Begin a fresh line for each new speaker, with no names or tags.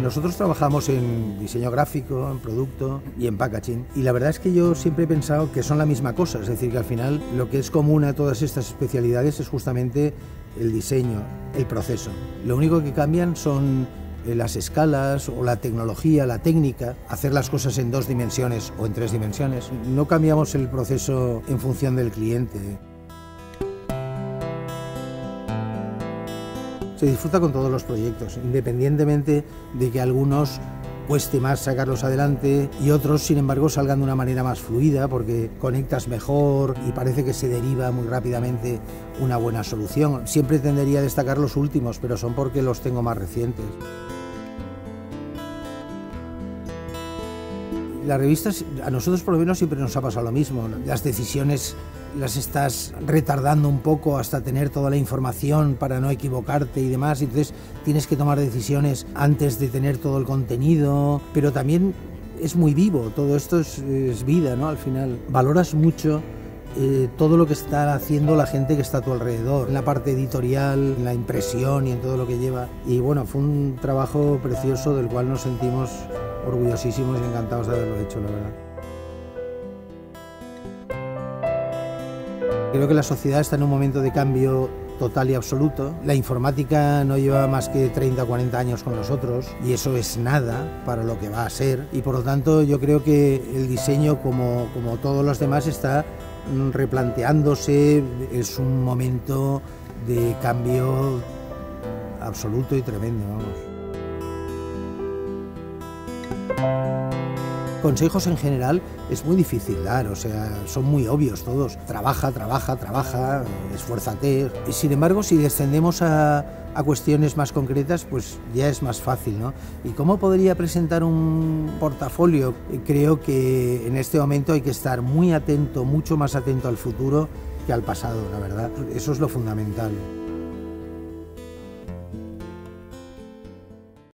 Nosotros trabajamos en diseño gráfico, en producto y en packaging, y la verdad es que yo siempre he pensado que son la misma cosa, es decir, que al final lo que es común a todas estas especialidades es justamente el diseño, el proceso. Lo único que cambian son las escalas o la tecnología, la técnica, hacer las cosas en 2 dimensiones o en 3 dimensiones. No cambiamos el proceso en función del cliente. Se disfruta con todos los proyectos, independientemente de que algunos cueste más sacarlos adelante y otros, sin embargo, salgan de una manera más fluida porque conectas mejor y parece que se deriva muy rápidamente una buena solución. Siempre tendería a destacar los últimos, pero son porque los tengo más recientes. Las revistas, a nosotros por lo menos siempre nos ha pasado lo mismo. Las decisiones las estás retardando un poco hasta tener toda la información para no equivocarte y demás, entonces tienes que tomar decisiones antes de tener todo el contenido, pero también es muy vivo, todo esto es vida, ¿no? Al final valoras mucho todo lo que está haciendo la gente que está a tu alrededor, en la parte editorial, en la impresión y en todo lo que lleva. Y bueno, fue un trabajo precioso del cual nos sentimos orgullosísimos y encantados de haberlo hecho, la verdad. Creo que la sociedad está en un momento de cambio total y absoluto. La informática no lleva más que 30 o 40 años con nosotros y eso es nada para lo que va a ser, y por lo tanto yo creo que el diseño, como todos los demás, está replanteándose. Es un momento de cambio absoluto y tremendo, vamos. Consejos en general es muy difícil dar, o sea, son muy obvios todos. Trabaja, esfuérzate. Y sin embargo, si descendemos a cuestiones más concretas, pues ya es más fácil, ¿no? ¿Y cómo podría presentar un portafolio? Creo que en este momento hay que estar muy atento, mucho más atento al futuro que al pasado, la verdad. Eso es lo fundamental.